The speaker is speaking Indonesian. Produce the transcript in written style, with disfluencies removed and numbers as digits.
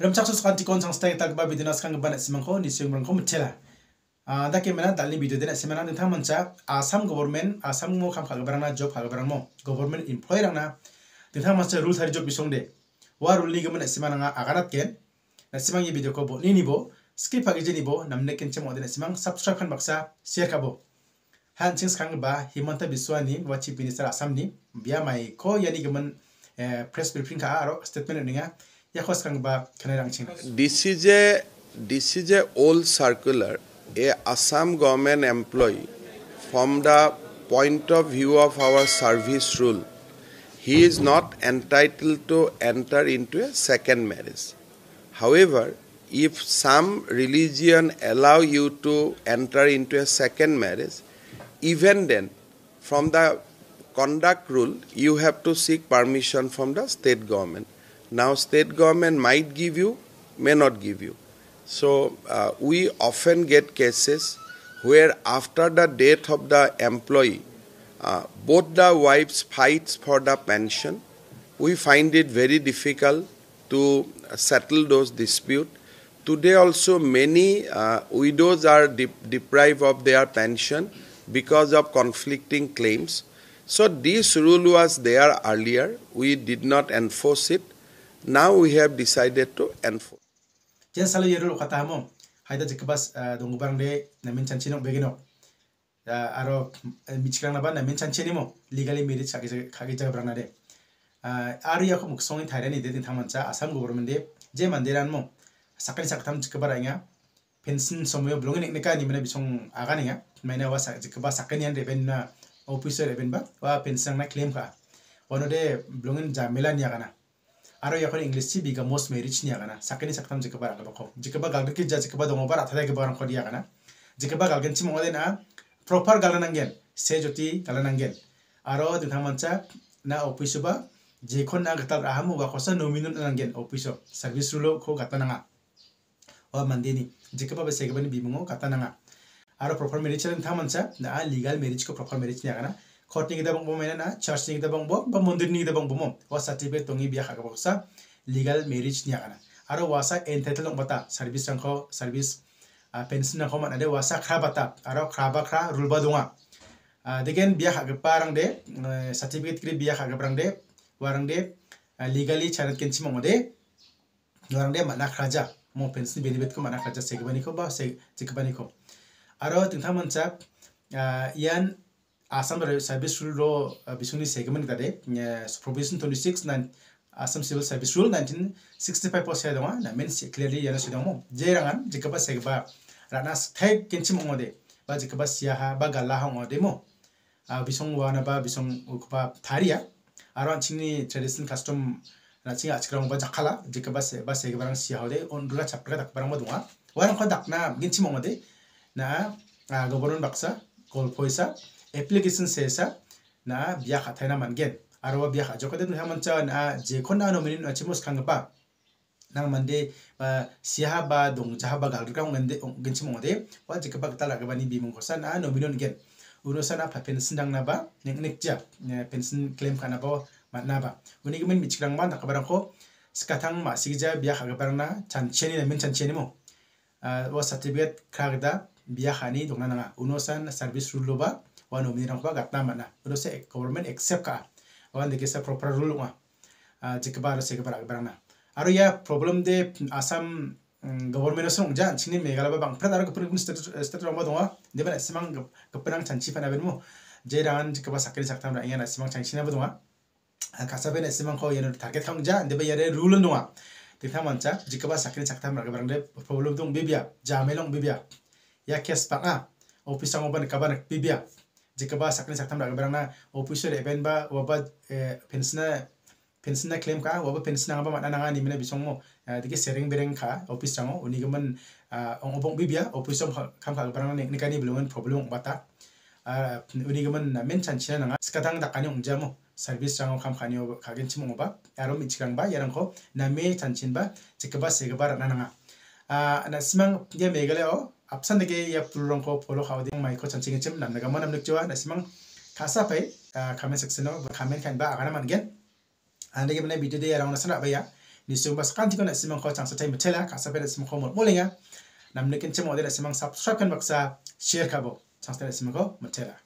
Remchak sus kanti kon sang stay tagba bidinas kang ban simangko ni singrang ko mutela. Da ke mena dalni video dena semana nthang mancha Assam government Assam mo kham khagbarana job khagbarang mo government employee rangna nthang mancha rule thari job bisongde. Wa rule ni gemena semana nga agarat ken. Na simang ye video ko bo ni bo skip agi jeni bo namne ken chemo dena simang subscribe kan baksa share kabo. Han chings kang ba Himanta Biswani wa chief minister Assam ni biya mai ko yani gemen press briefing ka aro statement ninga. This is a old circular. A Assam government employee, from the point of view of our service rule, he is not entitled to enter into a second marriage. However, if some religion allow you to enter into a second marriage, even then, from the conduct rule, you have to seek permission from the state government. Now, state government might give you, may not give you. So, we often get cases where after the death of the employee, both the wives fight for the pension. We find it very difficult to settle those disputes. Today also many widows are deprived of their pension because of conflicting claims. So, this rule was there earlier. We did not enforce it. Now we have decided to enforce. Jen salu yerul kata mo haida jikbas dongu barang de namin chanchino begino aro michkrang naba namin chanchini mo legally marriage kagi jaga barang de aro ya ko muksong thairani de tin thamancha Assam government de je mandiran mo sakani saktham jikbaranga pension somoyo blongin eknika ni mena bisong aganinga maina wa jikba sakani an reven na officer reven ba wa pension na claim ka wono de blongin jamela ni agana aro yakon English si biga most marriage ni agana sakani saktam jikaba agaba jikaba galga ki jikaba dongo bar athada ke barang ko dia agana jikaba galgan chi mongade na proper galanangen se joti galanangen aro dinthang mancha na office ba jekon na gatal ahamu wa kosa nominal nangen office service rulo ko gatananga wa mandini jikaba ba segabani bimungo gatananga aro proper marriage dinthang mancha na legal marriage ko proper marriage ni agana Khotni kita bang bomena na church ni kita bang bom ba mandir ni kita bang bom wa certificate tongi biya khaga baksa legal marriage ni agana aro wasa entitled long bata service rangko service pension rangko man ade wasa khra bata aro khra ba rule ba donga degen biya khaga parang de certificate kri biya khaga parang de warang de legally charat kenchi mongode warang de mana khaja mo pension benefit ko mana khaja segbani ko ba sekbani ko aro tingtha mancha yan Assam Service Rule lo bisuni segment tade Provision 26 Assam Civil Service Rule 1965 po saya donga na men clearly yana sidong mo jerangan jikaba segba ranas thai kenchim ngode ba jikaba siaha ba galla ngode mo bisong wana ba bisong ukpa tharia aron chini tradition custom na chinga achkrang ba jakhala jikaba se ba segbarang siahode ondula chapra dak barang ba donga warang ko dakna kenchim ngode na government baksa kol poisa application sesa na biya khathai na mangen arwa biya kha jokade nu hamancha na je khona no minin achimos khangpa nang mande siha ba dong jaha ba galgrang ngende genchim ngode wa jikaba tala ga bani bimung kosa na no minon gen urosana pa pension dang na ba nek ja pension claim kana ba manna ba uni gemen michkrang ma nakabarang ko skathang ma sigja biya kha ga barang na chancheni na min chancheni mo wa certificate khagda biya khani dongna na unosan service rule ba one of the gatna mana urose government accept ka one de kesa proper rule ma jikaba se ka barana aro ya problem de Assam government song jan chini megala ba bang phra ko pun state roma donga de ba simang gapnang chanchi phana benmo jeran jikaba sakri saktam ra yana simang chanchi na ba donga kasabe na simang ko yana target khang ja de ba yare rule donga de thamancha jikaba sakri saktam ra barang de problem dong bibia jamelong bibia ya kes pa office ang ban kaban bibia jikaba sakni saktam ra barang na officer event ba waba pension na claim ka waba pension nga ba mana nga ni mena bisong mo dike sharing bereng ka office rango uni gaman ong obong bibia office kam ka barang ni kani belongan problem bata uni gaman men chanchina nga skatang dakani ongja mo service rango kam khani kagen chimo ba aro michkang ba yarang ko na me chanchin ba jikaba segaba ra nga na simang ya megale o apsan dege ya pulurong ko polo khawde mai ko chanching chem nam naga manam nekjwa na simang khasa pai comment section no comment kan ba agana man gen ande ge mena video de arang nasana ba ya ni sung bas kan tikon simang ko chang sa time chela ka sa pe simang ko molinga namne kin chemo de simang subscribe kan baksa share ka bo chang sa simang ko machela